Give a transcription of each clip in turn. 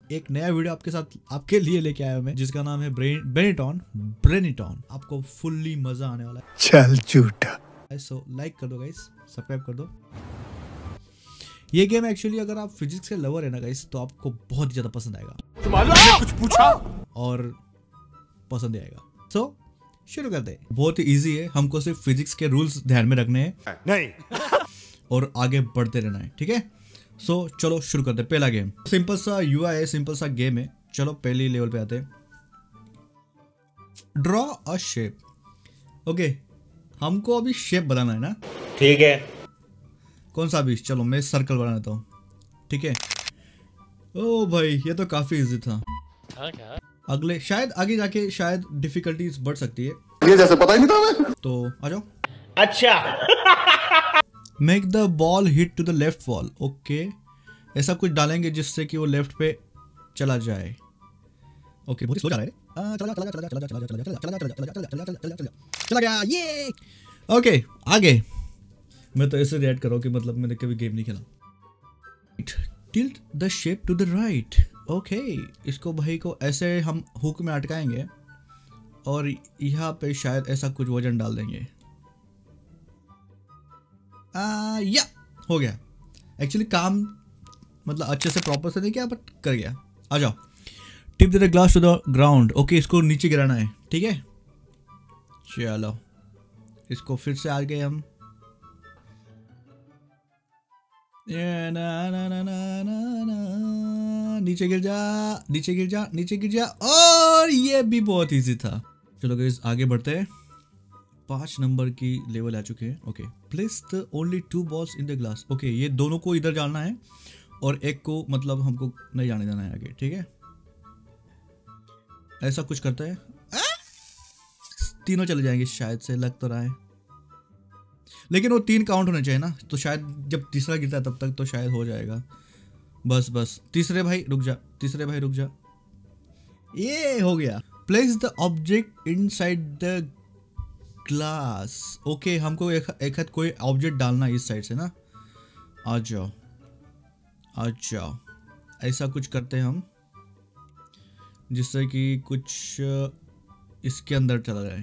एक नया वीडियो आपके साथ आपके लिए लेके आया मैं, जिसका नाम है ब्रेनिटॉन। आपको फुल्ली मजा आने वाला है। चल झूठा। सो लाइक कर दो गाइस, सब्सक्राइब कर दो। ये गेम एक्चुअली अगर आप फिजिक्स के लवर है ना गाइस, तो आपको बहुत ही ज्यादा पसंद आएगा। कुछ पूछा और पसंद आएगा। सो शुरू करते हैं। बहुत ही इजी है, हमको सिर्फ फिजिक्स के रूल्स ध्यान में रखने हैं नहीं और आगे बढ़ते रहना है, ठीक है। सो चलो शुरू करते हैं। पहला गेम सिंपल सा यूआई है, सिंपल सा गेम है। चलो पहली लेवल पे आते हैं। Draw a shape. ओके, हमको अभी शेप बनाना है ना, ठीक है। कौन सा भी, चलो मैं सर्कल बनाता हूँ, ठीक है। ओ भाई ये तो काफी इजी था। क्या? अगले शायद आगे जाके शायद डिफिकल्टीज बढ़ सकती है, ये जैसे पता ही नहीं था मैं। तो आ जाओ। अच्छा। Make the ball hit to the left wall. Okay, ऐसा कुछ डालेंगे जिससे कि वो लेफ्ट पे चला जाए। ओके, बहुत स्लो जा रहा है। चला गया ये। ओके आगे। मैं तो ऐसे रिएक्ट कर रहा हूँ कि मतलब मैंने कभी गेम नहीं खेला। Tilt the shape to the right. Okay, इसको भाई को ऐसे हम हुक में अटकाएंगे और यहाँ पे शायद ऐसा कुछ वजन डाल देंगे। या हो गया। एक्चुअली काम मतलब अच्छे से प्रॉपर से नहीं किया बट कर गया। आ जाओ। Tip the glass to the ground. Okay, इसको नीचे गिराना है, ठीक है। चलो इसको फिर से आगे हम नीचे गिर जा, नीचे गिर जा, नीचे गिर जा। और ये भी बहुत इजी था। चलो गाइस आगे बढ़ते हैं। 5 नंबर की लेवल आ चुके हैं। Okay, place the only 2 balls in the glass. Okay, ये दोनों को इधर जाना है और एक को मतलब हमको नहीं जाने देना है आगे, ठीक है। ऐसा कुछ करते हैं। तीनों चले जाएंगे शायद से, लग तो रहा है, लेकिन वो 3 काउंट होने चाहिए ना, तो शायद जब तीसरा गिरता है तब तक तो शायद हो जाएगा। बस तीसरे भाई रुक जा, तीसरे भाई रुक जा। ये हो गया। Place the object inside the glass. Okay, हमको एक हाथ कोई ऑब्जेक्ट डालना है इस साइड से ना। आ जाओ आ जाओ। ऐसा कुछ करते हैं हम जिससे कि कुछ इसके अंदर चला जाए।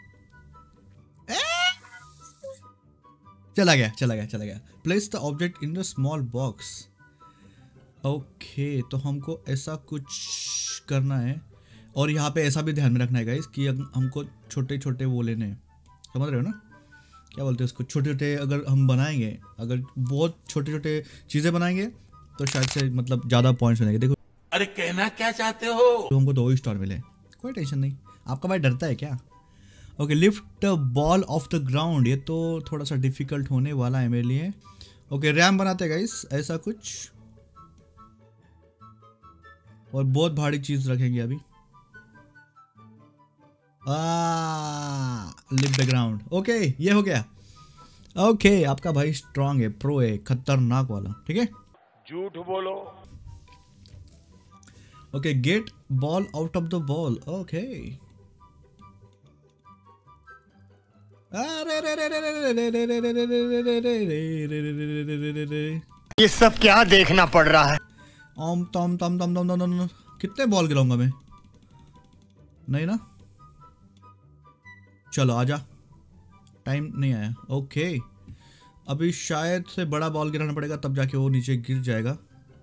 चला गया चला गया चला गया। Place the object in the small box. Okay, तो हमको ऐसा कुछ करना है और यहाँ पे ऐसा भी ध्यान में रखना है गाइस कि हमको छोटे छोटे वो लेने हैं, समझ रहे हो ना, क्या बोलते हैं उसको, छोटे छोटे अगर हम बनाएंगे, अगर बहुत छोटे छोटे चीज़ें बनाएंगे तो शायद से मतलब ज़्यादा पॉइंट्स मिलेंगे। देखो, अरे कहना क्या चाहते हो? तो हमको 2 स्टार मिले, कोई टेंशन नहीं। आपका भाई डरता है क्या? Okay, lift the ball off the ground. ये तो थोड़ा सा डिफिकल्ट होने वाला है मेरे लिए। ओके, रैम बनाते हैं गाइस ऐसा कुछ, और बहुत भारी चीज रखेंगे अभी। Lift the ground. ओके, ये हो गया। ओके, आपका भाई स्ट्रांग है, प्रो है, खतरनाक वाला, ठीक है। झूठ बोलो। Okay, get ball out of the ball. Okay, ये सब क्या देखना पड़ रहा है? ओम तम तम तम तम तम। कितने बॉल गिराऊंगा मैं? नहीं ना, चलो आजा, टाइम नहीं आया। ओके, अभी शायद से बड़ा बॉल गिराना पड़ेगा तब जाके वो नीचे गिर जाएगा।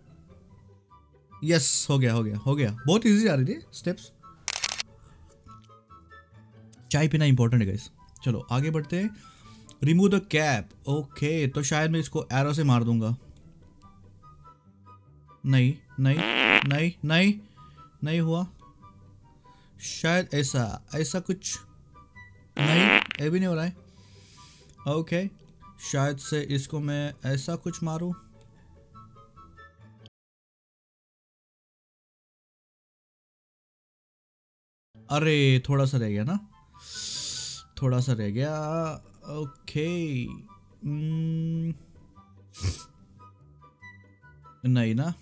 यस, हो गया हो गया हो गया। बहुत इजी आ रही थी स्टेप्स। चाय पीना इंपॉर्टेंट है गाइस। चलो आगे बढ़ते हैं। Remove the cap. ओके, तो शायद मैं इसको एरो से मार दूंगा। नहीं नहीं नहीं नहीं नहीं हुआ शायद। ऐसा कुछ नहीं, ये भी नहीं हो रहा है। ओके, शायद से इसको मैं ऐसा कुछ मारूं। अरे थोड़ा सा रह गया ना, थोड़ा सा रह गया। ओके, नहीं ना,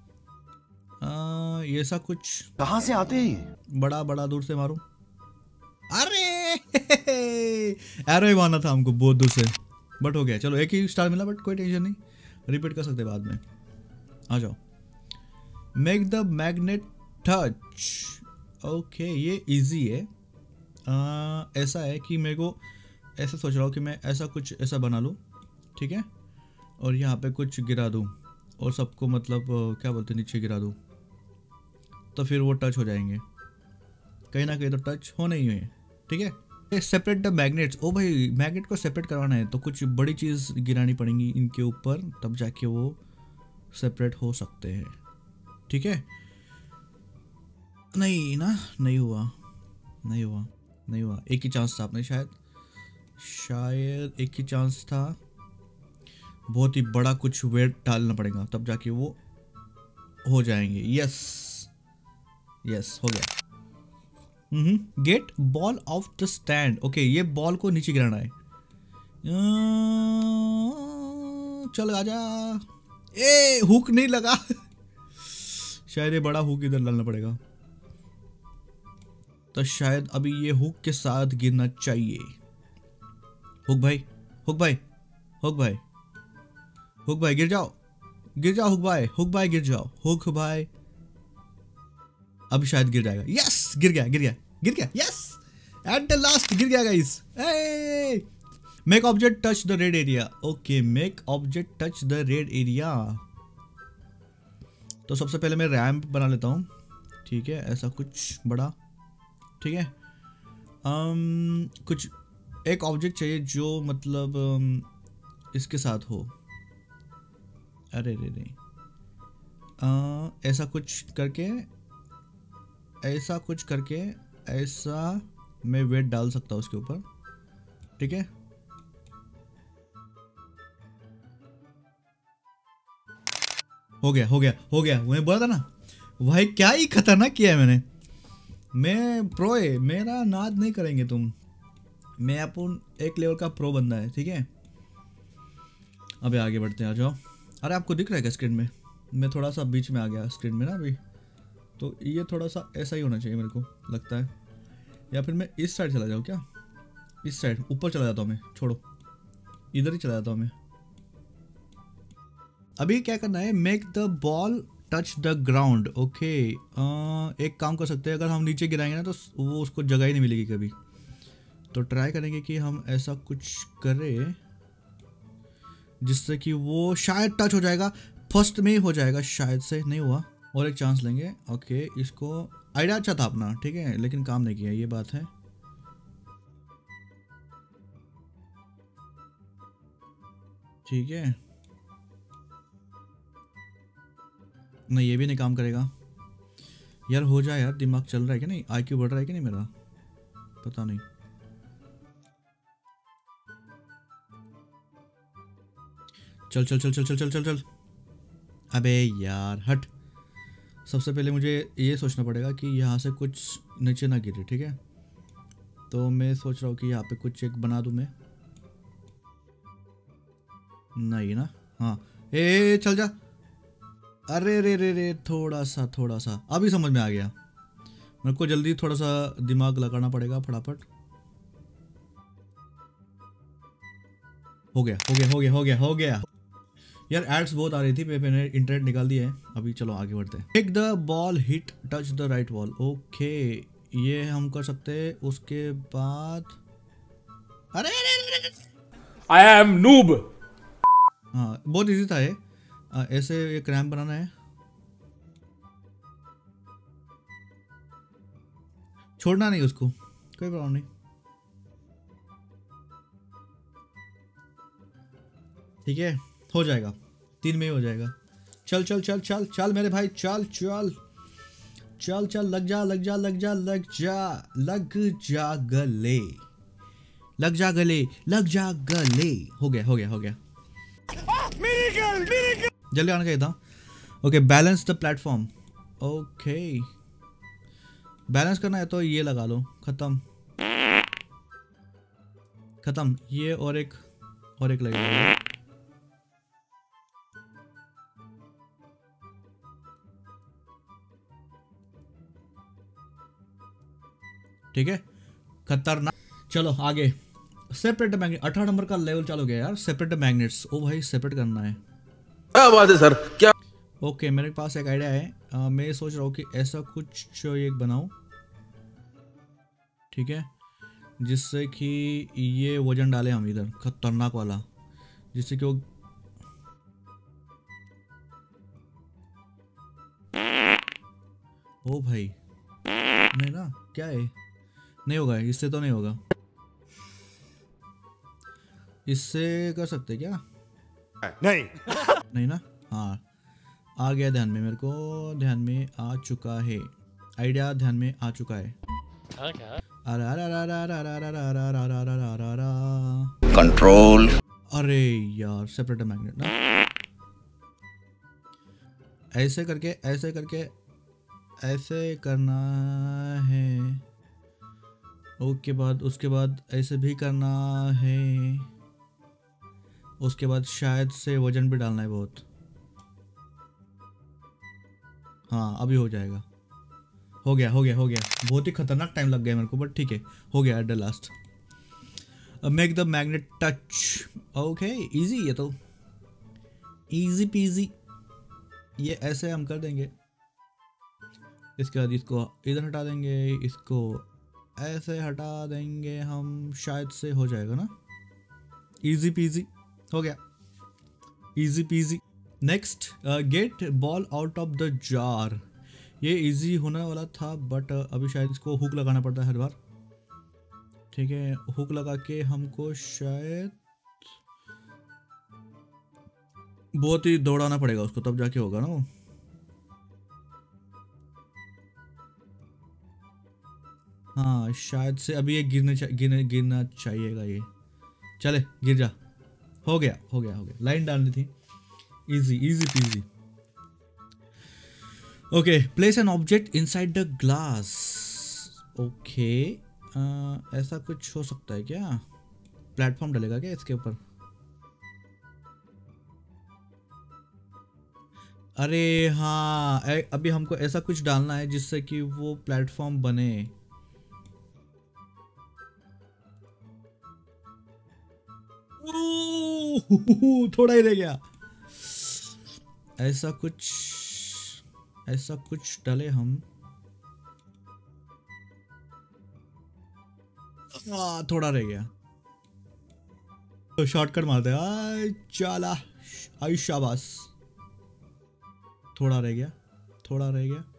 ये ऐसा कुछ कहां से आते हैं? बड़ा बड़ा दूर से मारूं। अरे एरो ही मारना था हमको बहुत दूर से, बट हो गया। चलो एक ही स्टार मिला, बट कोई टेंशन नहीं, रिपीट कर सकते बाद में। आ जाओ। Make the magnet touch. Okay, ये इजी है। ऐसा है कि मेरे को ऐसा सोच रहा हूँ कि मैं ऐसा कुछ ऐसा बना लूँ, ठीक है, और यहाँ पे कुछ गिरा दूँ और सबको मतलब क्या बोलते हैं, नीचे गिरा दूँ, तो फिर वो टच हो जाएंगे, कहीं ना कहीं तो टच होने ही है, ठीक है। Separate the magnets. ओ भाई, मैग्नेट को सेपरेट करवाना है तो कुछ बड़ी चीज़ गिरानी पड़ेंगी इनके ऊपर, तब जाके वो सेपरेट हो सकते हैं, ठीक है। नहीं ना, नहीं हुआ, नहीं हुआ, नहीं हुआ। एक ही चांस था अपने, शायद एक ही चांस था। बहुत ही बड़ा कुछ वेट डालना पड़ेगा तब जाके वो हो जाएंगे। यस यस, हो गया। Get ball off the stand. Okay, ये बॉल को नीचे गिराना है। चल आजा। ए, हुक नहीं लगा। शायद ये बड़ा हुक इधर डालना पड़ेगा, तो शायद अभी ये हुक के साथ गिरना चाहिए। हुक भाई, हुक भाई, हुक भाई, हुक भाई गिर जाओ, गिर जाओ हुक भाई, हुक भाई गिर जाओ, हुक भाई। अब शायद गिर जाएगा। यस, गिर गया, गिर गया, गिर गया। यस, एट द लास्ट गिर गया guys. Make object touch the red area. Okay, make object touch the red area. तो सबसे पहले मैं रैंप बना लेता हूँ, ठीक है, ऐसा कुछ बड़ा, ठीक है। कुछ एक ऑब्जेक्ट चाहिए जो मतलब इसके साथ हो। अरे रे रे, ऐसा कुछ करके, ऐसा कुछ करके, ऐसा मैं वेट डाल सकता हूँ उसके ऊपर, ठीक है। हो गया, हो गया, हो गया। मैं बोला था ना भाई, क्या ही खतरनाक किया है मैंने। मैं प्रो है, मेरा नाद नहीं करेंगे तुम। मैं अपन एक लेवल का प्रो बंदा है, ठीक है। अबे आगे बढ़ते हैं, आ जाओ। अरे आपको दिख रहा है क्या स्क्रीन में? मैं थोड़ा सा बीच में आ गया स्क्रीन में ना अभी, तो ये थोड़ा सा ऐसा ही होना चाहिए मेरे को लगता है। या फिर मैं इस साइड चला जाऊँ क्या? इस साइड ऊपर चला जाता हूँ मैं, छोड़ो, इधर ही चला जाता हूँ मैं। अभी क्या करना है, make the ball touch the ground. Okay, एक काम कर सकते हैं, अगर हम नीचे गिराएंगे ना तो वो उसको जगह ही नहीं मिलेगी कभी। तो ट्राई करेंगे कि हम ऐसा कुछ करें जिससे कि वो शायद टच हो जाएगा, फर्स्ट में ही हो जाएगा, शायद से। नहीं हुआ, और एक चांस लेंगे। ओके, इसको आइडिया अच्छा था अपना, ठीक है, लेकिन काम नहीं किया, ये बात है। ठीक है, नहीं ये भी नहीं काम करेगा यार। हो जाए यार, दिमाग चल रहा है कि नहीं, आईक्यू बढ़ रहा है कि नहीं मेरा, पता नहीं। चल चल चल चल चल चल चल चल। अबे यार हट। सबसे पहले मुझे ये सोचना पड़ेगा कि यहाँ से कुछ नीचे ना गिरे, ठीक है। तो मैं सोच रहा हूँ कि यहाँ पे कुछ एक बना दूँ मैं। नहीं ना, हाँ, ए चल जा। अरे रे रे रे, थोड़ा सा अभी समझ में आ गया। मेरे को जल्दी थोड़ा सा दिमाग लगाना पड़ेगा फटाफट। हो गया, हो गया, हो गया, हो गया, हो गया। यार एड्स बहुत आ रही थी, मैंने इंटरनेट निकाल दिया है अभी। चलो आगे बढ़ते हैं। Take the ball, hit touch the right wall. Okay, ये हम कर सकते हैं। उसके बाद अरे आई एम नूब। हाँ, बहुत इजी था ये। ऐसे एक रैंप बनाना है, छोड़ना नहीं उसको, कोई प्रॉब्लम नहीं, ठीक है, हो जाएगा, 3 में ही हो जाएगा। चल चल चल चल चल मेरे भाई, चल चल चल चल, लग जा लग जा लग जा लग जा लग जा गले, लग जा गले, लग जा गले। हो गया, हो गया, हो गया। जल्दी आना चाहिए था। Okay, balance the platform. Okay, balance करना है तो ये लगा लो, खत्म खत्म। ये और एक लगेगा, ठीक है, खतरनाक। चलो आगे। सेपरेट मैग्नेट, 18 नंबर का लेवल चालू गया यार। Separate magnets. ओ भाई, सेपरेट करना है। क्या बात है सर, क्या ओके मेरे पास एक आइडिया है। मैं सोच रहा हूँ कि ऐसा कुछ एक बनाऊँ, ठीक है, जिससे कि ये वजन डाले हम इधर खतरनाक वाला, जिससे कि वो ओ भाई नहीं ना, क्या है, नहीं होगा, इससे तो नहीं होगा, इससे कर सकते क्या? नहीं। नहीं ना, हाँ आ गया ध्यान में, मेरे को ध्यान में आ चुका है, आइडिया ध्यान में आ चुका है। कंट्रोल। अरे यार सेपरेटर मैग्नेट ना, ऐसे करके ऐसे करके ऐसे करना है, ओके बाद उसके बाद ऐसे भी करना है, उसके बाद शायद से वजन भी डालना है बहुत। हाँ अभी हो जाएगा, हो गया हो गया हो गया, बहुत ही खतरनाक टाइम लग गया मेरे को, बट ठीक है हो गया at the last. Make the magnet touch, okay easy, ये तो इजी पीजी, ये ऐसे हम कर देंगे। इसके बाद इसको इधर हटा देंगे, इसको ऐसे हटा देंगे हम, शायद से हो जाएगा ना, इजी पीजी हो गया, easy peasy. Next get ball out of the jar, ये इजी होने वाला था बट अभी शायद इसको हुक लगाना पड़ता है हर बार, ठीक है, हुक लगा के हमको शायद बहुत ही दौड़ाना पड़ेगा उसको, तब जाके होगा ना वो। हाँ शायद से अभी ये गिरना चाहिएगा, ये चले गिर जा, हो गया हो गया हो गया, लाइन डालनी थी, easy easy peasy. Okay place an object inside the glass, okay ऐसा कुछ हो सकता है क्या, प्लेटफॉर्म डलेगा क्या इसके ऊपर? अरे हाँ अभी हमको ऐसा कुछ डालना है जिससे कि वो प्लेटफॉर्म बने। थोड़ा ही रह गया, ऐसा कुछ डाले हम, थोड़ा रह गया तो शॉर्टकट मारते हैं, चला आई शाबाश, थोड़ा रह गया, थोड़ा रह गया,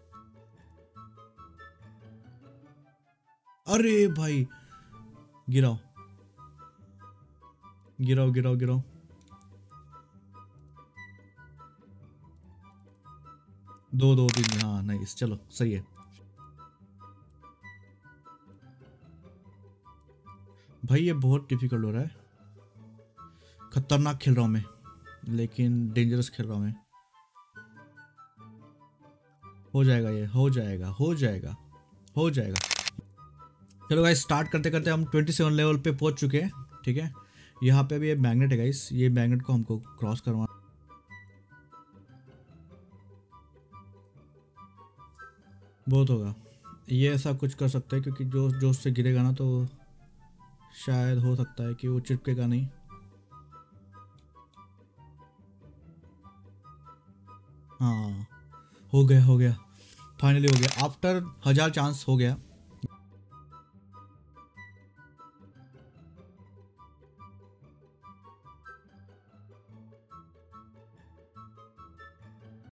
अरे भाई गिराओ गिराओ गिराओ गिराओ, दो दो तीन, हाँ नाइस, चलो सही है भाई, ये बहुत डिफिकल्ट हो रहा है, खतरनाक खेल रहा हूँ मैं, लेकिन डेंजरस खेल रहा हूँ मैं, हो जाएगा ये, हो जाएगा हो जाएगा हो जाएगा। चलो गाइस स्टार्ट करते करते हम 27 लेवल पे पहुंच चुके हैं, ठीक है, यहाँ पे भी ये मैग्नेट है गाइस, ये मैग्नेट को हमको क्रॉस करवाना, बहुत होगा, ये ऐसा कुछ कर सकते हैं क्योंकि जो उससे गिरेगा ना तो शायद हो सकता है कि वो चिपकेगा नहीं, हाँ हो गया फाइनली हो गया, आफ्टर 1000 चांस हो गया।